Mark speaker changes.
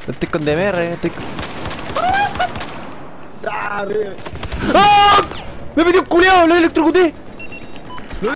Speaker 1: Estoy con DMR, estoy...
Speaker 2: ¡Ah, ve!
Speaker 1: ¡Ah! ¡Me metió un culiao! ¡Lo electrocuté!